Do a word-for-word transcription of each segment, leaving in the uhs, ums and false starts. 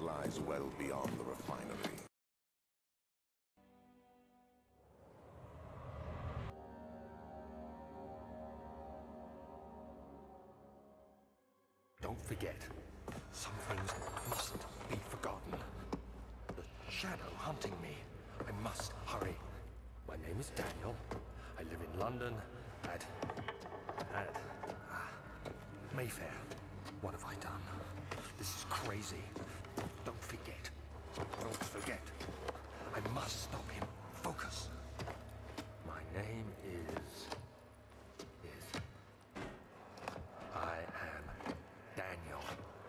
lies well beyond the refinery. Don't forget, some things mustn't be forgotten. The shadow hunting me. I must hurry. My name is Daniel. I live in London at... at... Ah, Mayfair. What have I done? This is crazy. Don't forget. Don't forget. I must stop him. Focus. My name is... is... I am Daniel.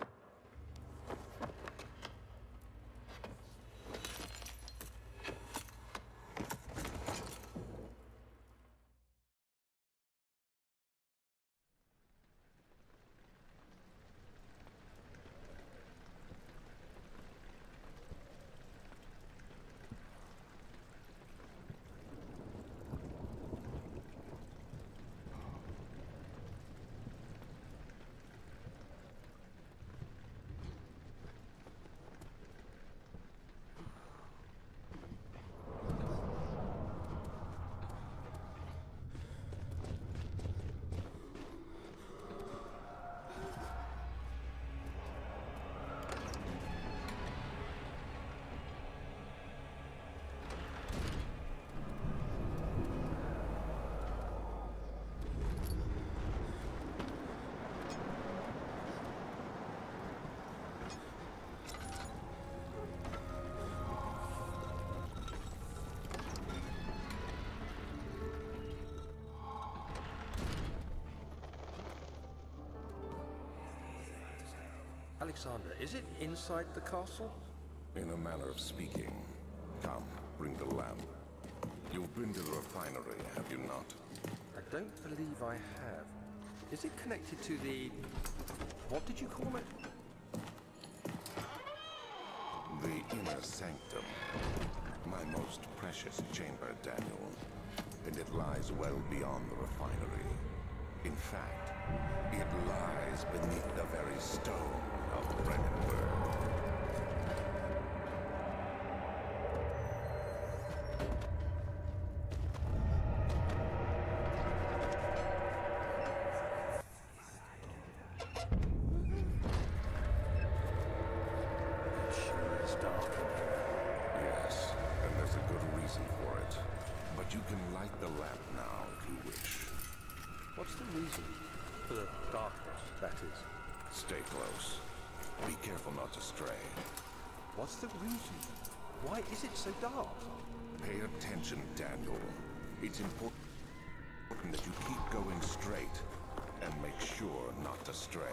Alexander, is it inside the castle? In a manner of speaking. Come, bring the lamp. You've been to the refinery, have you not? I don't believe I have. Is it connected to the... what did you call it? The inner sanctum. My most precious chamber, Daniel. And it lies well beyond the refinery. In fact, it lies beneath the very stone of Brennenburg. It sure is dark in here. Yes, and there's a good reason for it. But you can light the lamp now if you wish. What's the reason? For the darkness, that is. Stay close. Be careful not to stray. What's the reason? Why is it so dark? Pay attention, Daniel. It's important that you keep going straight and make sure not to stray.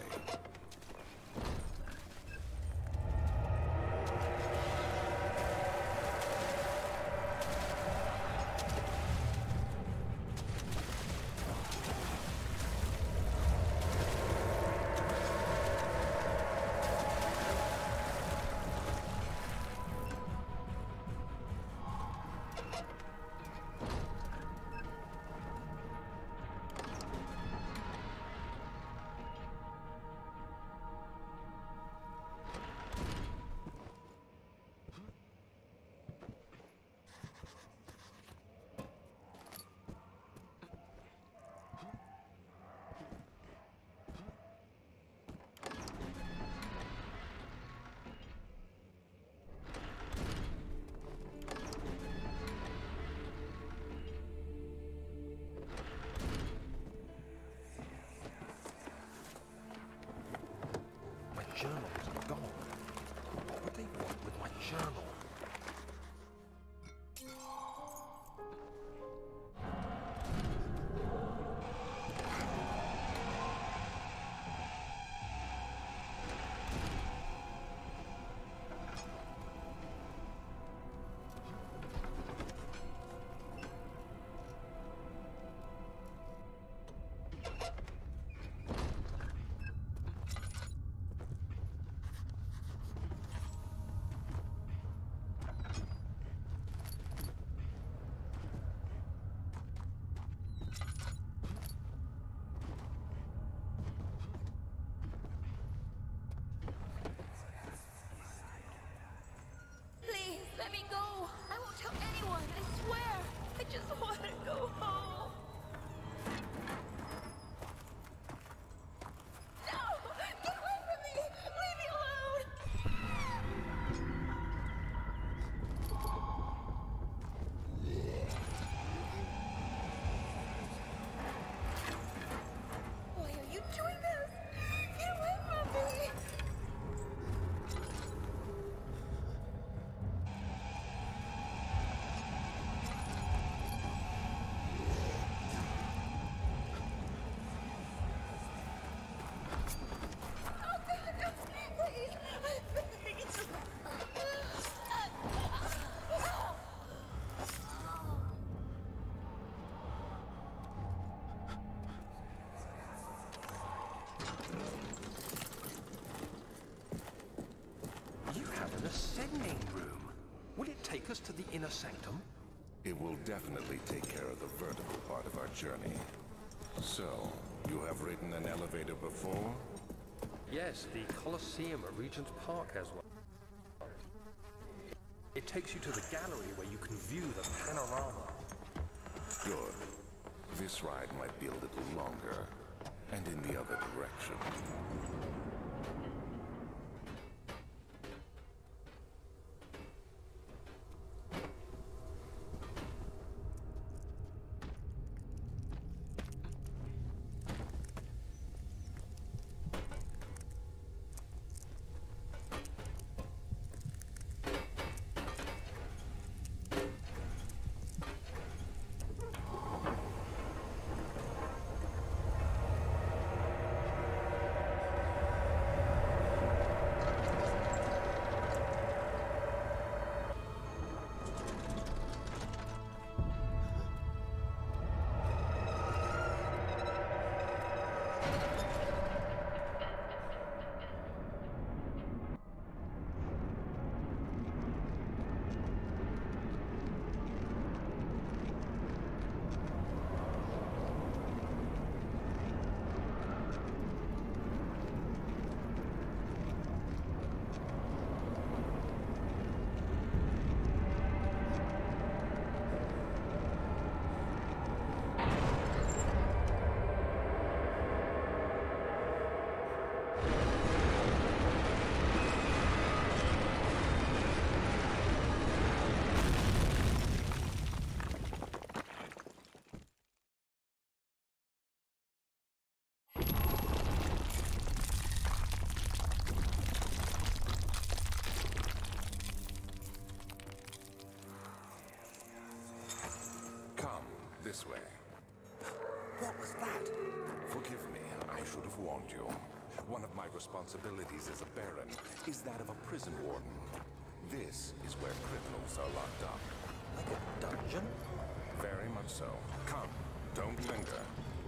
descending room. Will it take us to the inner sanctum? It will definitely take care of the vertical part of our journey. So, you have ridden an elevator before? Yes, the Colosseum at Regent's Park has one. It takes you to the gallery where you can view the panorama. Good. This ride might be a little longer, and in the other direction. This way. What was that? Forgive me, I should have warned you. One of my responsibilities as a Baron is that of a prison warden. This is where criminals are locked up. Like a dungeon? Very much so. Come, don't linger.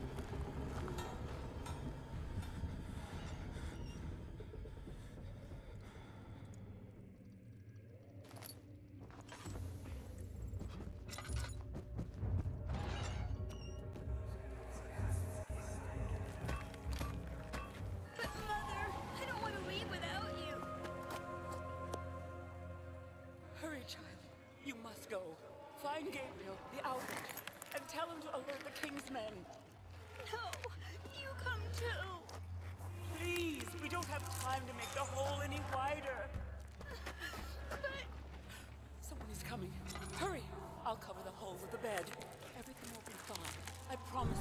You must go. Find Gabriel, the Owlet, and tell him to alert the King's men. No, you come too. Please, we don't have time to make the hole any wider. But... Someone is coming. Hurry! I'll cover the hole with the bed. Everything will be fine. I promise.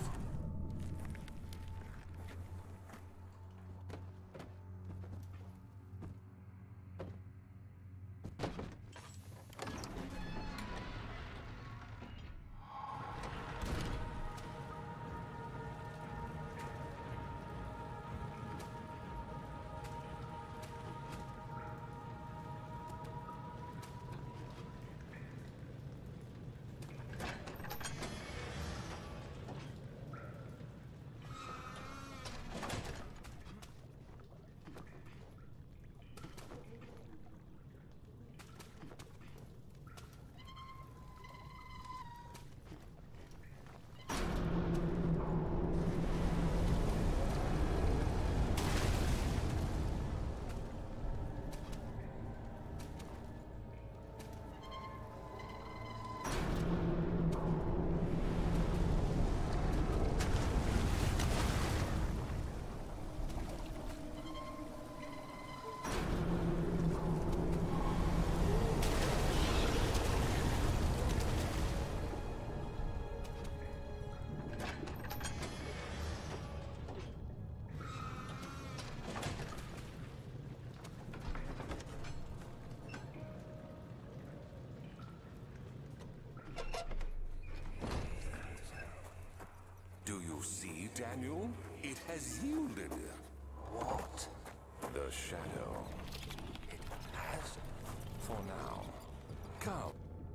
Do you see, Daniel? It has yielded. What? The shadow. It has? For now. Come.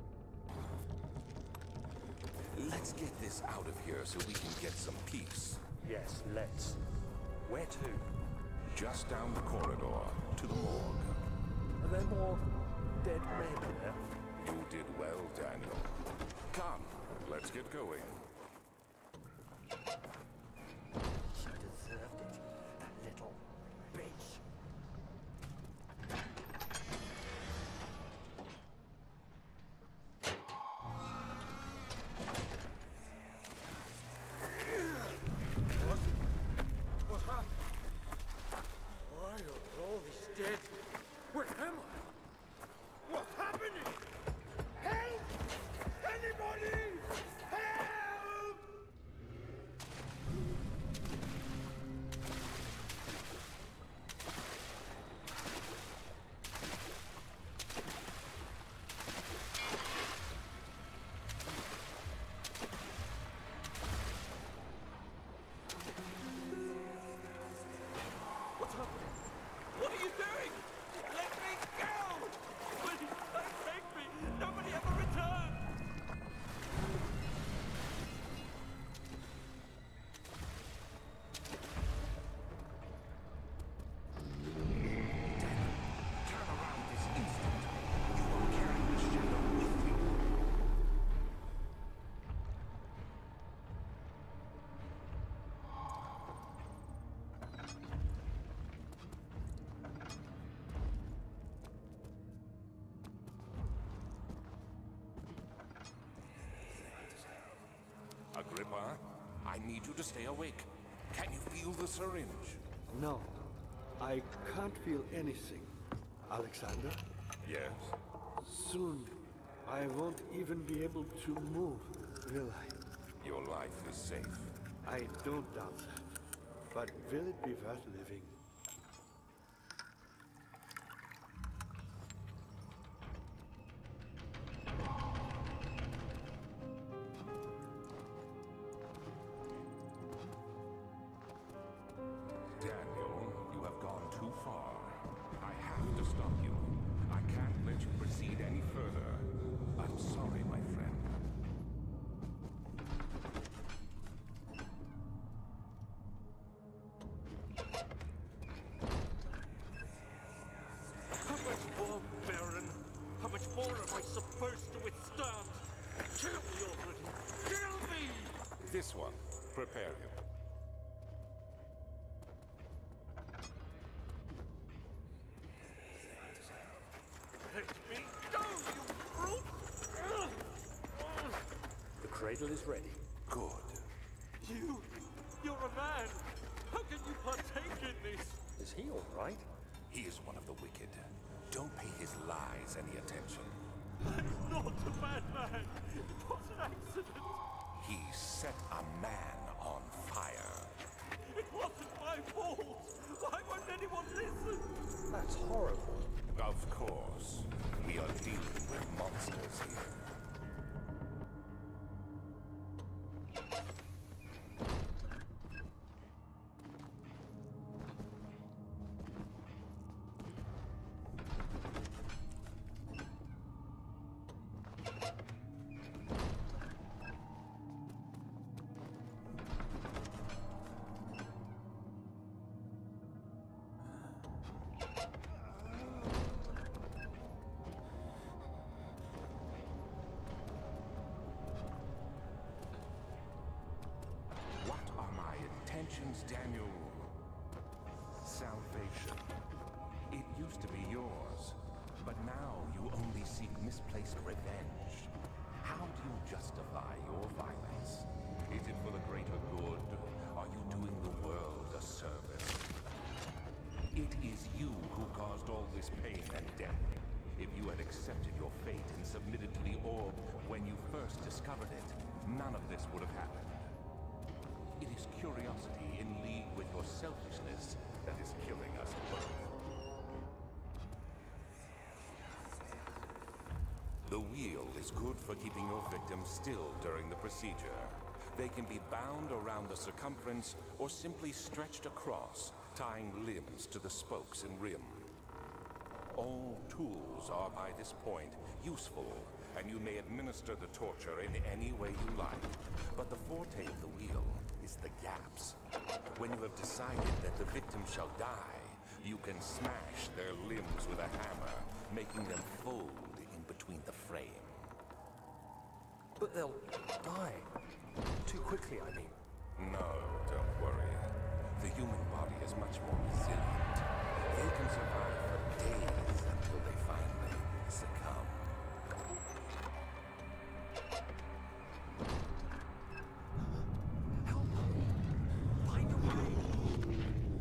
Let's get this out of here so we can get some peace. Yes, let's. Where to? Just down the corridor, to the morgue. Are there more dead men there? You did well, Daniel. Come, let's get going. She deserved it, that little bitch. What? What happened? Why are all these dead? Where am I? What's happening? Help! Anybody! Help! What's happening? What are you doing? Let me go! Please, don't take me! Nobody ever returned! Turn around this instant. You are carrying the shadow with you. Agrippa, I need you to stay awake. Can you feel the syringe? No, I can't feel anything. Alexander, Yes. soon I won't even be able to move, will I? Your life is safe. I don't doubt that. But will it be worth living? Daniel, you have gone too far. I have to stop you. I can't let you proceed any further. I'm sorry, my friend. How much more, Baron? How much more am I supposed to withstand? Kill me already! Kill me! This one, prepare him. Let me go, you brute! The cradle is ready. Good. You, you're a man. How can you partake in this? Is he all right? He is one of the wicked. Don't pay his lies any attention. I'm not a bad man. It was an accident. He set a man on fire. It wasn't my fault. Why won't anyone listen? That's horrible. Of course. We are dealing with monsters here. What are my intentions, Daniel? Salvation. It used to be yours, but now you only seek misplaced revenge. How do you justify your violence? Is it for the greater good? Are you doing the world a service? It is you who caused all this pain and death. If you had accepted your fate and submitted to the orb when you first discovered it, none of this would have happened. It is curiosity in league with your selfishness that is killing us both. The wheel is good for keeping your victims still during the procedure. They can be bound around the circumference or simply stretched across, tying limbs to the spokes and rim. All tools are by this point useful, and you may administer the torture in any way you like. But the forte of the wheel is the gaps. When you have decided that the victim shall die, you can smash their limbs with a hammer, making them fold in between the frame. But they'll die. Too quickly, I mean. No, don't worry. The human body is much more resilient. They can survive for days until they finally succumb. Help! Find a way!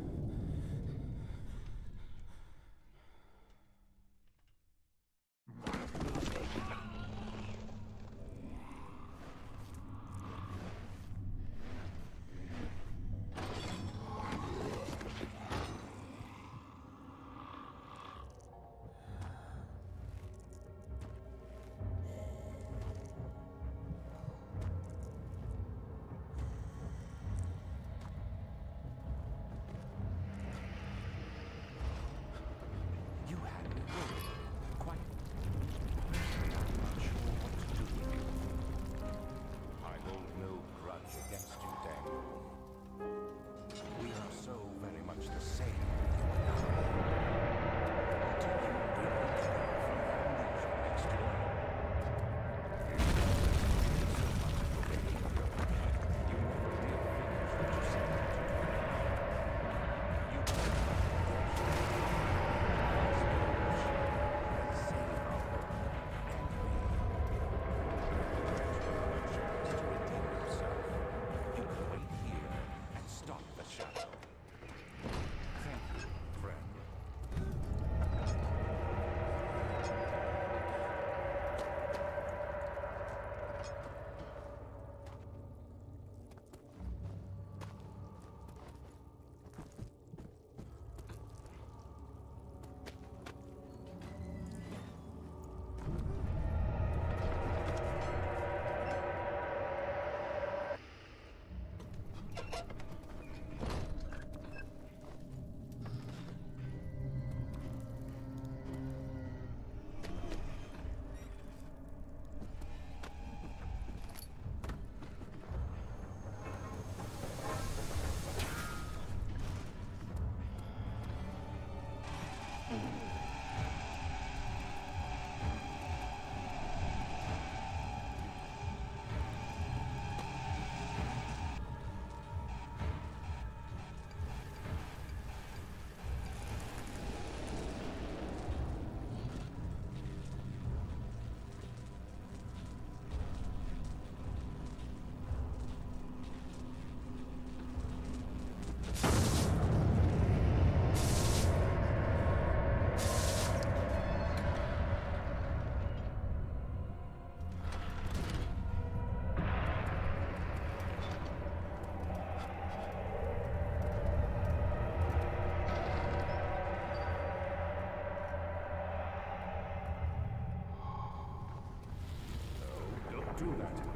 You had me worried. Quite. I'm not sure what to do with you. I hold no grudge against you, Daniel. We are so very much the same, you and I. Do you really care for the amnesia next door? So much for behavior. You never did finish what you said to me. You You can wait here and stop the shadow. Thank you, friend. Do that.